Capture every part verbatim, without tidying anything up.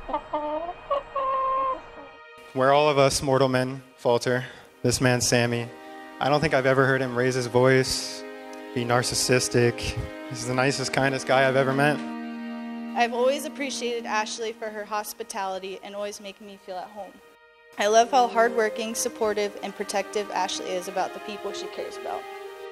Where all of us mortal men falter, this man Sammy, I don't think I've ever heard him raise his voice, be narcissistic. He's the nicest, kindest guy I've ever met. I've always appreciated Ashley for her hospitality and always making me feel at home. I love how hardworking, supportive, and protective Ashley is about the people she cares about.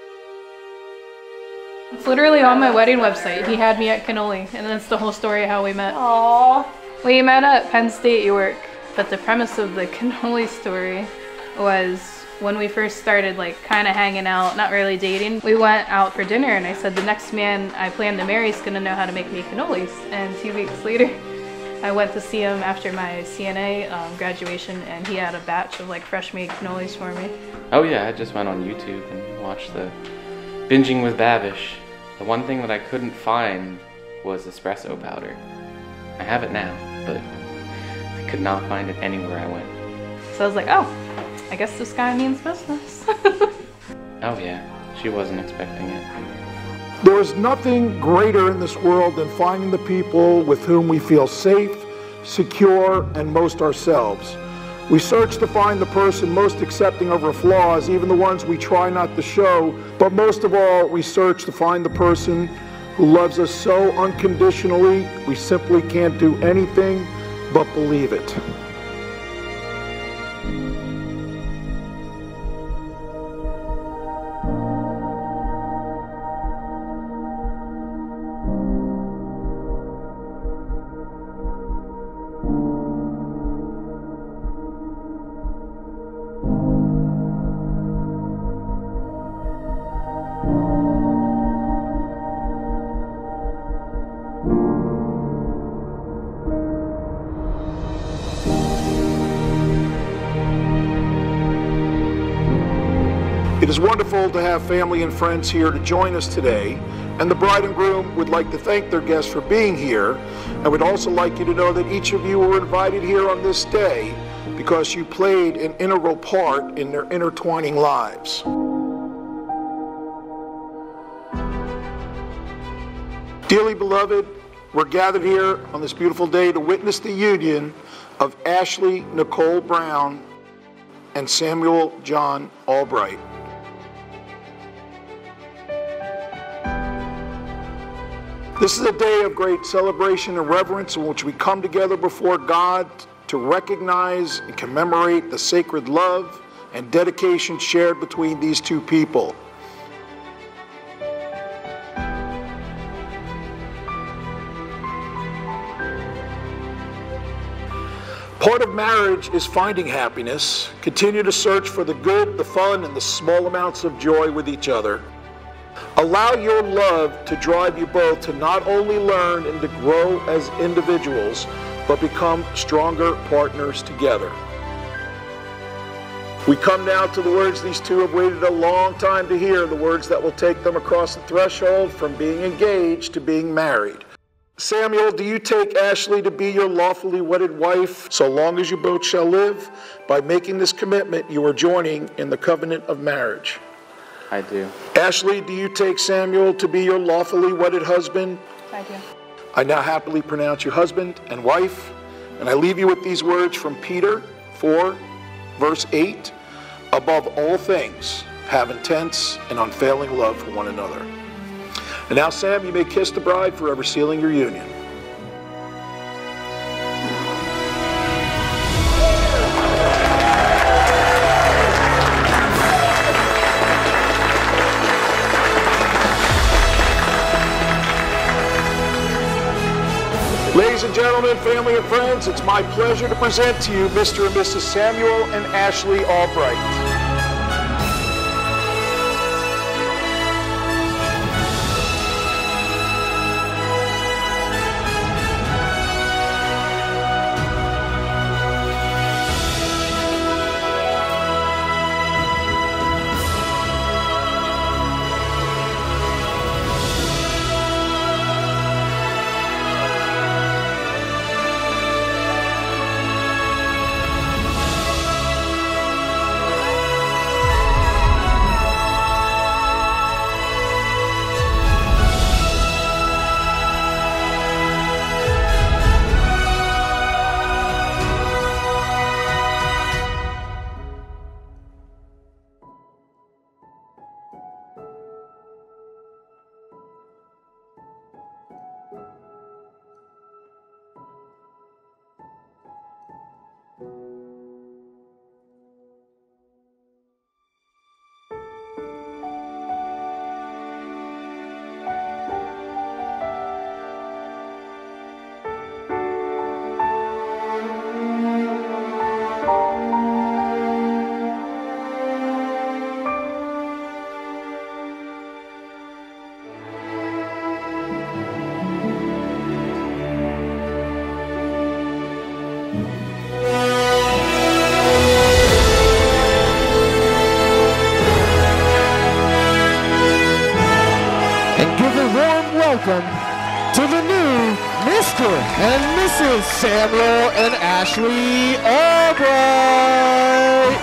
It's literally on my wedding website. He had me at cannoli, and that's the whole story of how we met. Aww. We met at Penn State York, but the premise of the cannoli story was when we first started like kind of hanging out, not really dating, we went out for dinner and I said the next man I plan to marry is gonna know how to make me cannolis. And two weeks later, I went to see him after my C N A um, graduation and he had a batch of like fresh made cannolis for me. Oh yeah, I just went on YouTube and watched the Binging with Babish. The one thing that I couldn't find was espresso powder. I have it now, but I could not find it anywhere I went. So I was like, oh, I guess this guy means business. Oh yeah, she wasn't expecting it. There is nothing greater in this world than finding the people with whom we feel safe, secure, and most ourselves. We search to find the person most accepting of our flaws, even the ones we try not to show, but most of all, we search to find the person who loves us so unconditionally, we simply can't do anything but believe it. It is wonderful to have family and friends here to join us today, and the bride and groom would like to thank their guests for being here, and would also like you to know that each of you were invited here on this day because you played an integral part in their intertwining lives. Dearly beloved, we're gathered here on this beautiful day to witness the union of Ashley Nicole Brown and Samuel John Albright. This is a day of great celebration and reverence in which we come together before God to recognize and commemorate the sacred love and dedication shared between these two people. Part of marriage is finding happiness. Continue to search for the good, the fun, and the small amounts of joy with each other. Allow your love to drive you both to not only learn and to grow as individuals, but become stronger partners together. We come now to the words these two have waited a long time to hear, the words that will take them across the threshold from being engaged to being married. Samuel, do you take Ashley to be your lawfully wedded wife so long as you both shall live? By making this commitment, you are joining in the covenant of marriage. I do. Ashley, do you take Samuel to be your lawfully wedded husband? I do. I now happily pronounce you husband and wife, and I leave you with these words from Peter four, verse eight. Above all things, have intense and unfailing love for one another. And now, Sam, you may kiss the bride, forever sealing your union. Ladies and gentlemen, family and friends, it's my pleasure to present to you Mister and Missus Samuel and Ashley Albright. welcome to the new Mister and Missus Samuel and Ashley Albright.